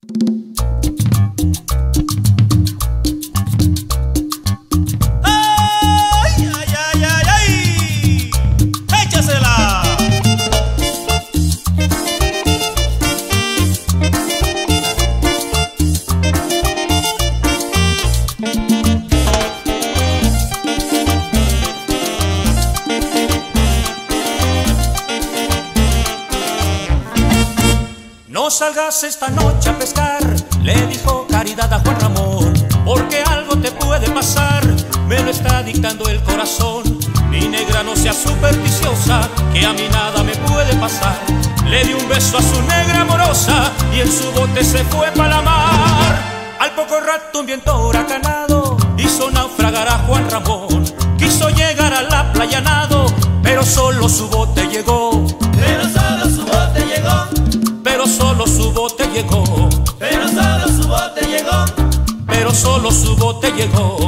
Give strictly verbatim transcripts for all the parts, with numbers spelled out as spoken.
¡Ay, ay, ay, ay, ay! ¡Échasela! No salgas esta noche a pescar, le dijo Caridad a Juan Ramón, porque algo te puede pasar, me lo está dictando el corazón. Mi negra, no sea supersticiosa, que a mí nada me puede pasar. Le di un beso a su negra amorosa y en su bote se fue para la mar. Al poco rato un viento huracanado hizo naufragar a Juan Ramón. Quiso llegar a la playa nado, pero solo su bote llegó. Pero solo su bote llegó. Pero solo su bote llegó. Pero solo su bote llegó. Pero solo su bote llegó.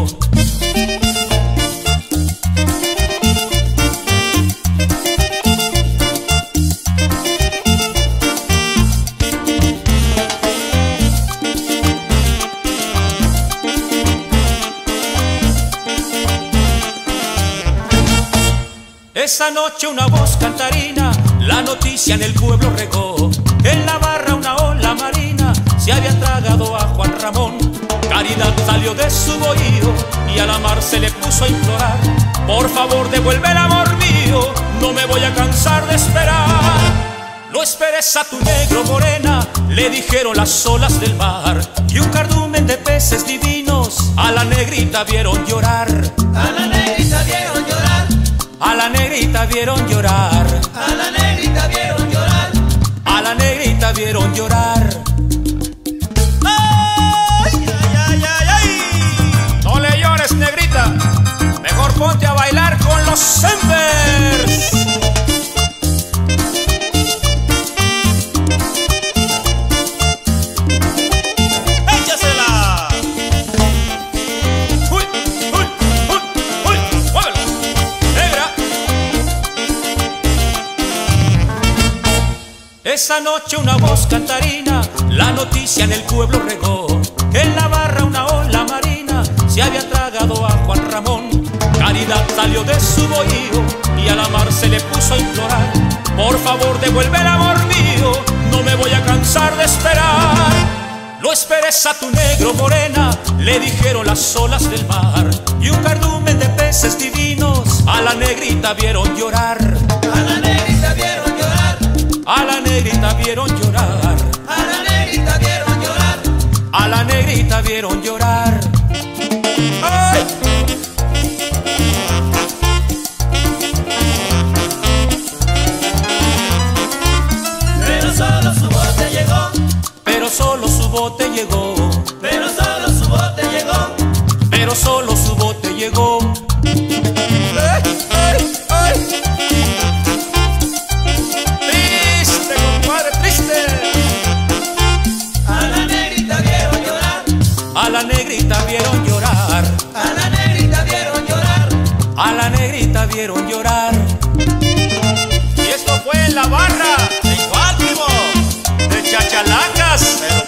Esa noche una voz cantarina la noticia en el pueblo regó. En la barra una ola marina se había tragado a Juan Ramón. Caridad salió de su bohío y a la mar se le puso a implorar: por favor devuelve el amor mío, no me voy a cansar de esperar. No esperes a tu negro, morena, le dijeron las olas del mar. Y un cardumen de peces divinos a la negrita vieron llorar. A la negrita vieron llorar. A la negrita vieron llorar. A la negrita vieron llorar. A la negrita vieron llorar. ¡Ay, ay, ay, ay, ay! No le llores, negrita, mejor ponte a bailar con los Embers. ¡Échasela! ¡Uy, uy, uy, uy! ¡Muévelo! ¡Negra! Esa noche una voz cantarina la noticia en el pueblo regó. En la barra una ola marina se había tragado a Juan Ramón. Caridad salió de su bohío y a la mar se le puso a implorar: por favor devuelve el amor mío, no me voy a cansar de esperar. No esperes a tu negro, morena, le dijeron las olas del mar. Y un cardumen de peces divinos a la negrita vieron llorar. A la negrita vieron llorar. A la negrita vieron llorar. A la negrita vieron llorar. A la negrita vieron llorar. ¡Ay! Pero solo su bote llegó. Pero solo su bote llegó. Pero solo su bote llegó. Pero solo su bote llegó. ¡Ay, ay, ay! ¡Triste, compadre, triste! A la negrita vieron llorar. A la negrita vieron llorar. A la negrita vieron llorar. A la negrita vieron llorar. Y esto fue en la barra, en Baltimore, de Chachalacas.